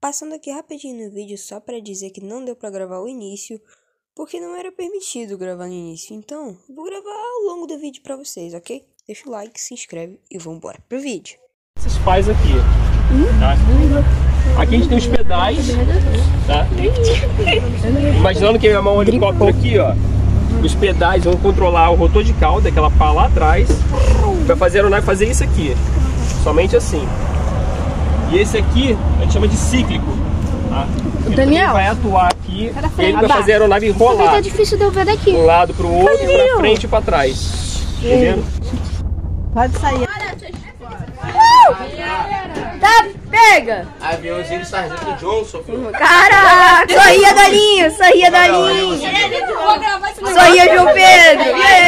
Passando aqui rapidinho no vídeo só pra dizer que não deu pra gravar o início, porque não era permitido gravar no início. Então, vou gravar ao longo do vídeo pra vocês, ok? Deixa o like, se inscreve e vambora pro vídeo. Esses pais aqui, tá? Aqui a gente tem os pedais, tá? Imaginando que é um helicóptero aqui, ó. Os pedais vão controlar o rotor de cauda, aquela pá lá atrás, para fazer a aeronave fazer isso aqui, somente assim. E esse aqui a gente chama de cíclico, tá? Ele Daniel vai atuar aqui, ele vai fazer a aeronave rolar. Tá difícil de eu ver daqui. De um lado para o outro, e para frente e para trás. Entendendo? Pode sair. Tá, pega! Aviãozinho do Sargento Johnson, filho. Caraca! Sorria, Dalinho! Sorria, Dalinho! Sorria, João Pedro!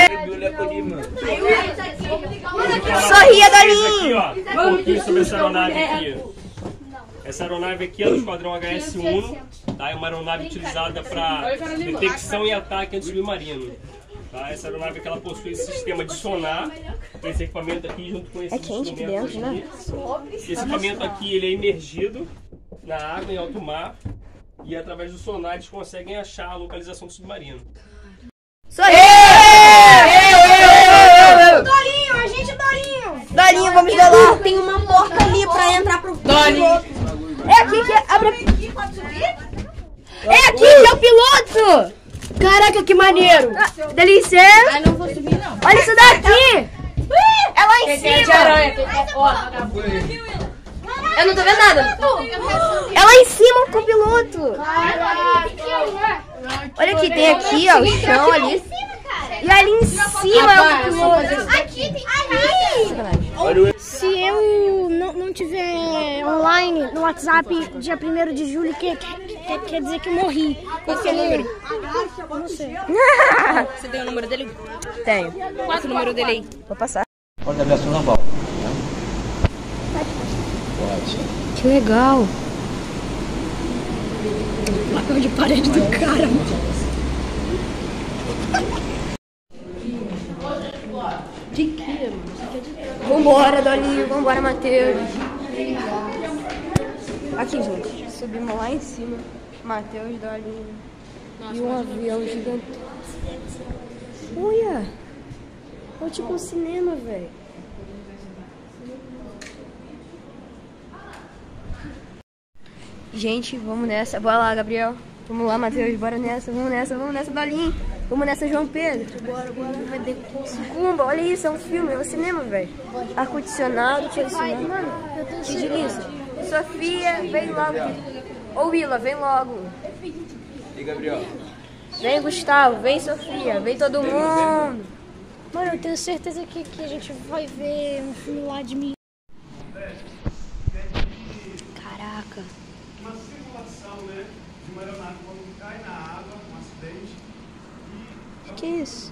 Sorria, Dalinho! Um pouquinho sobre essa aeronave aqui. Essa aeronave aqui é do esquadrão HS-1, tá? É uma aeronave utilizada para detecção e ataque anti-submarino. Tá? Essa aeronave que ela possui esse sistema de sonar, esse equipamento aqui junto com esse quente aqui dentro, né? Esse equipamento aqui ele é imergido na água, em alto mar, e através do sonar eles conseguem achar a localização do submarino. Dolinho, a gente é Dolinho! Dolinho, vamos ver lá! Tem uma porta ali pra entrar pro piloto. É aqui que abre. É aqui que é o piloto! Caraca, que maneiro! Dá licença! Ah, não vou subir, não. Olha isso daqui! É lá em cima! Eu não tô vendo nada! É lá em cima com o piloto! Olha aqui, tem aqui, ó, o chão ali. E ali em cima é o piloto! Aqui tem ali! Se eu não tiver online no WhatsApp dia 1º de julho, quer dizer que eu morri. Qual é o número? Não sei. Você tem o número dele? Tenho. Qual é o número dele aí? Vou passar. Pode abrir a sua naval. Pode. Que legal. Papel de parede do cara. De que, mano? Vambora, Dolinho. Vambora, Matheus. Aqui, gente. Subimos lá em cima. Matheus, Dolinho. E um avião gigante. Olha. É tipo um cinema, velho. Gente, vamos nessa. Bora lá, Gabriel. Vamos lá, Matheus. Bora nessa. Vamos nessa, Dolinho. Vamos nessa, João Pedro. Bora. Vai ter Cumba, olha isso. É um filme. É um cinema, velho. Ar-condicionado. Mano, eu tô Que delícia. Sofia, vem logo. Ô, Willa, vem logo. E Gabriel? Vem, Gustavo. Vem, Sofia. Vem todo mundo. Mano, eu tenho certeza que a gente vai ver um filme lá de mim. Caraca. Uma simulação, né, de uma aeronave quando cai na água, um acidente. Que é isso?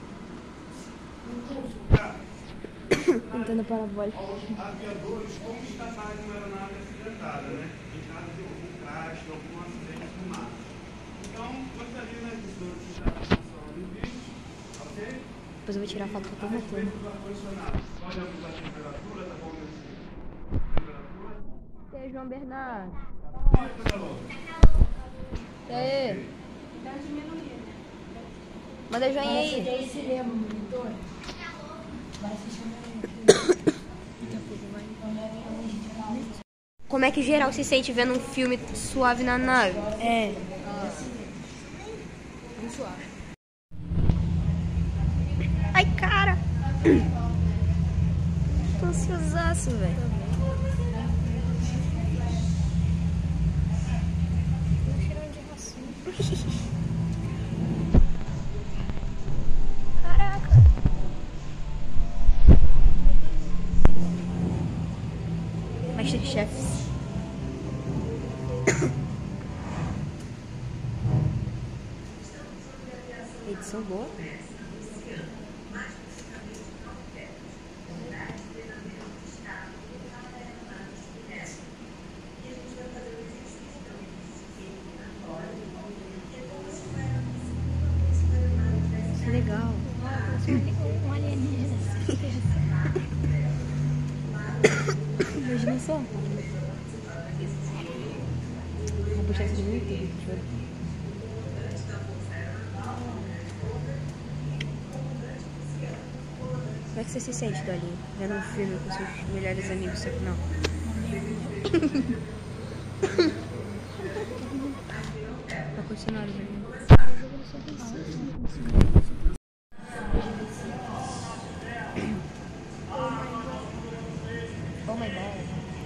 Antena parabólica. Aviadores, como escapar de uma aeronave acidentada, né? Em caso de algum crash, algum acidente no mar. Então, gostaria, né, de solicitar a atenção no vídeo, ok? Depois eu vou tirar a foto pra Feito do ar-condicionado. Pode abusar a temperatura, tá bom? Temperatura. E aí, João Bernardo? E aí? Manda joinha aí. Como é que geral se sente vendo um filme suave na nave? É. Ai, cara! Tô ansiosaço, velho. Caraca! Masterchefs. Edição boa. Isso é legal. Um alienígena. Imagina só. postar esse vídeo no YouTube. Como é que você se sente, Dolinha? Vendo um filme com seus melhores amigos, só que não. Vai continuar, Dolinha. Oh my god.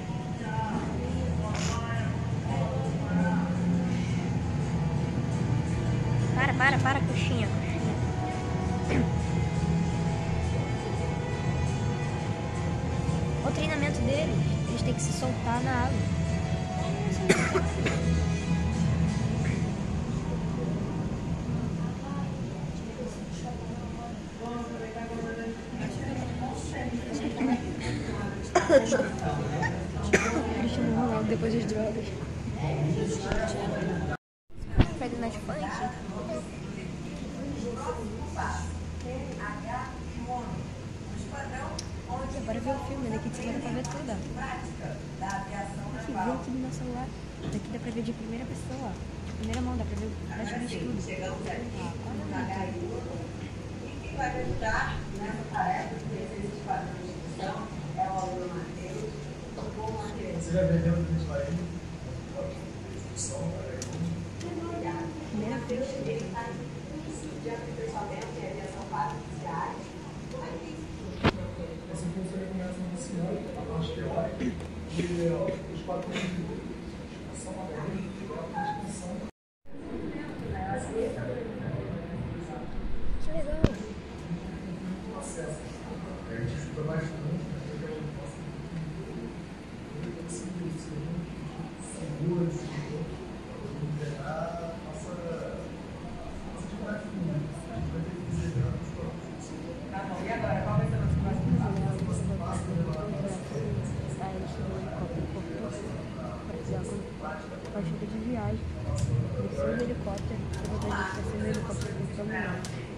Para, coxinha. O treinamento deles, eles têm que se soltar na água. Cristiano Ronaldo depois das drogas. Fred nas funk. Bora ver o filme, daqui de cima dá pra ver tudo. Aqui, vê aqui no meu celular. Daqui dá pra ver de primeira pessoa. De primeira mão, dá pra ver praticamente tudo. Quem vai me ajudar nessa tarefa de exercício de é o aluno Matheus. Você já vendeu o que isso aí? Primeira vez. De aperfeiçoamento e aviação para oficiais. Esse curso ele começa no final, a parte teórica, e os 4 anos de educação acadêmica e a discussão. Que legal. Processo. A gente estuda bastante, para que a gente possa se seguro, liderar nossa atividade física. Tá bom, e agora? Qual vai ser a nossa próxima fase? Vai chegar de viagem, desceu no helicóptero, eu vou dar de no helicóptero com todo mundo.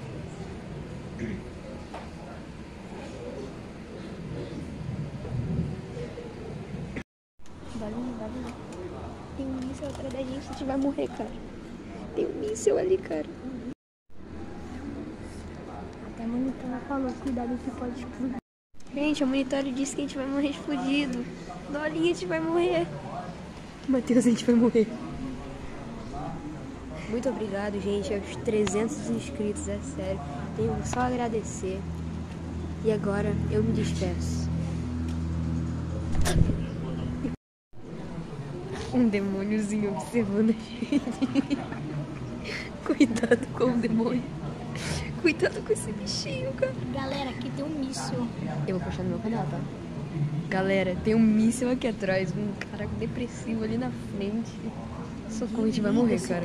Vai. Tem um míssil atrás da gente, a gente vai morrer, cara. Tem um míssil ali, cara. Até a monitora falou, cuidado que pode explodir. Gente, a monitora disse que a gente vai morrer explodido. Dolinha, a gente vai morrer. Matheus, a gente vai morrer. Muito obrigado, gente, aos 300 inscritos, é sério. Tenho só a agradecer. E agora eu me despeço. Um demôniozinho observando a gente. Cuidado com o demônio. Cuidado com esse bichinho, cara. Galera, aqui tem um míssil. Eu vou postar no meu canal, tá? Galera, tem um míssil aqui atrás, um cara depressivo ali na frente. Socorro, a gente vai morrer, cara.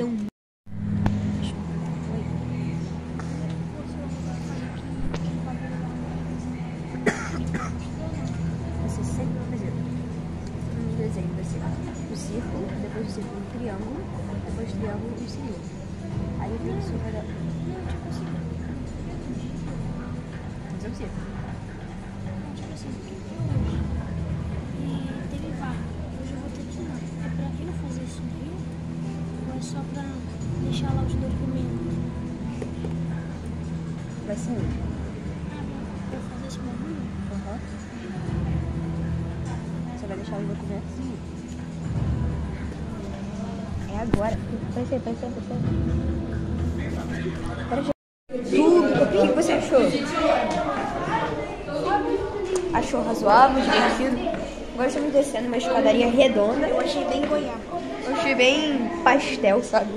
Você sempre vai fazer um desenho, vai ser o círculo, depois do círculo um triângulo, depois do triângulo um círculo. Aí a pessoa vai dar... Tipo assim. Fazer o círculo. Tipo assim, e teve vários. Hoje eu vou ter que ir lá. É pra eu fazer isso aqui? Ou é só pra deixar lá os documentos? Vai ser um. Eu fazer esse bagulho? Aham. Você vai deixar os documentos? É agora. Presta aí. Tudo. O que você achou? Achou razoável, divertido? Agora estamos descendo uma escadaria redonda. Eu achei bem goiaba. Eu achei bem pastel, sabe?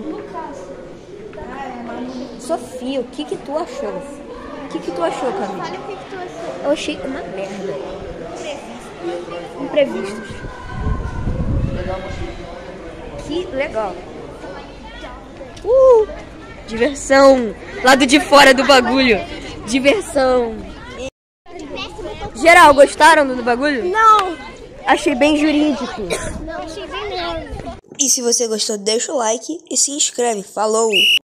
Sofia, o que tu achou? O que tu achou, Camila? Olha o que tu achou. Eu achei uma merda. Imprevistos. Que legal. Diversão. Lado de fora do bagulho. Diversão. Geral, gostaram do bagulho? Não! Achei bem jurídico. Não, achei bem merda. E se você gostou, deixa o like e se inscreve. Falou!